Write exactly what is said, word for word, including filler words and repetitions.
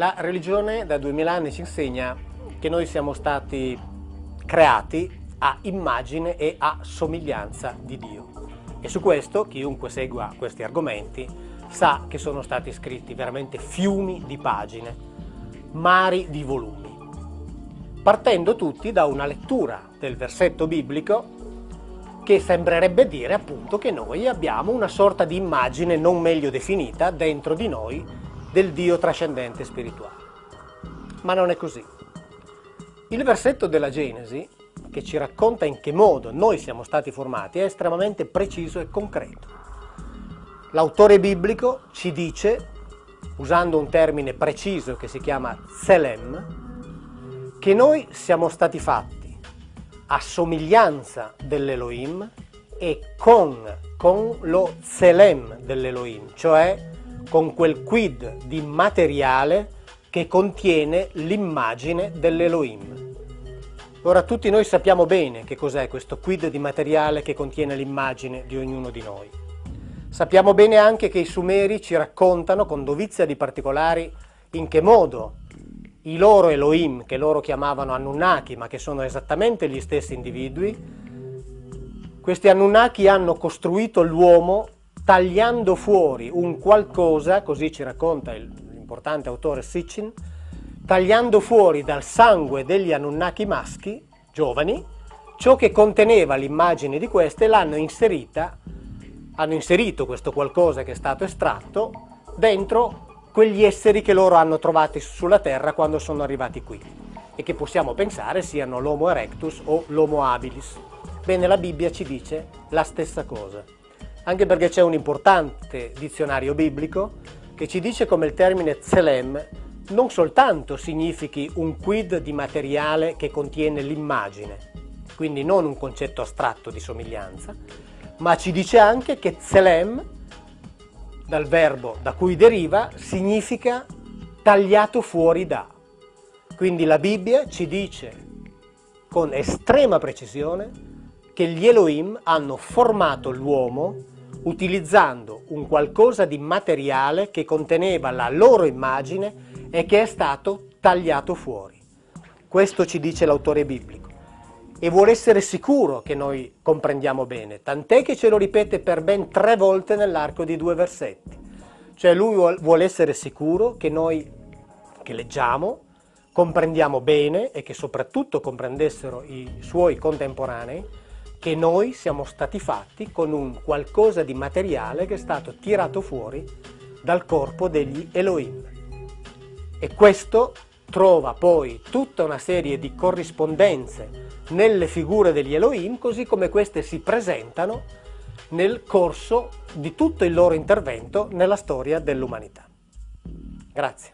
La religione da duemila anni ci insegna che noi siamo stati creati a immagine e a somiglianza di Dio. E su questo chiunque segua questi argomenti sa che sono stati scritti veramente fiumi di pagine, mari di volumi, partendo tutti da una lettura del versetto biblico che sembrerebbe dire appunto che noi abbiamo una sorta di immagine non meglio definita dentro di noi del Dio trascendente spirituale. Ma non è così. Il versetto della Genesi, che ci racconta in che modo noi siamo stati formati, è estremamente preciso e concreto. L'autore biblico ci dice, usando un termine preciso che si chiama Tselem, che noi siamo stati fatti a somiglianza dell'Elohim e con, con lo Tselem dell'Elohim, cioè con quel quid di materiale che contiene l'immagine dell'Elohim. Ora tutti noi sappiamo bene che cos'è questo quid di materiale che contiene l'immagine di ognuno di noi. Sappiamo bene anche che i Sumeri ci raccontano con dovizia di particolari in che modo i loro Elohim, che loro chiamavano Anunnaki, ma che sono esattamente gli stessi individui, questi Anunnaki hanno costruito l'uomo tagliando fuori un qualcosa, così ci racconta l'importante autore Sitchin, tagliando fuori dal sangue degli Anunnaki maschi, giovani, ciò che conteneva l'immagine di queste e l'hanno inserita, hanno inserito questo qualcosa che è stato estratto dentro quegli esseri che loro hanno trovati sulla terra quando sono arrivati qui e che possiamo pensare siano l'Homo erectus o l'Homo habilis. Bene, la Bibbia ci dice la stessa cosa, anche perché c'è un importante dizionario biblico che ci dice come il termine Tselem non soltanto significhi un quid di materiale che contiene l'immagine, quindi non un concetto astratto di somiglianza, ma ci dice anche che Tselem, dal verbo da cui deriva, significa tagliato fuori da. Quindi la Bibbia ci dice con estrema precisione che gli Elohim hanno formato l'uomo utilizzando un qualcosa di materiale che conteneva la loro immagine e che è stato tagliato fuori. Questo ci dice l'autore biblico e vuole essere sicuro che noi comprendiamo bene, tant'è che ce lo ripete per ben tre volte nell'arco di due versetti. Cioè lui vuole essere sicuro che noi che leggiamo comprendiamo bene e che soprattutto comprendessero i suoi contemporanei che noi siamo stati fatti con un qualcosa di materiale che è stato tirato fuori dal corpo degli Elohim. E questo trova poi tutta una serie di corrispondenze nelle figure degli Elohim, così come queste si presentano nel corso di tutto il loro intervento nella storia dell'umanità. Grazie.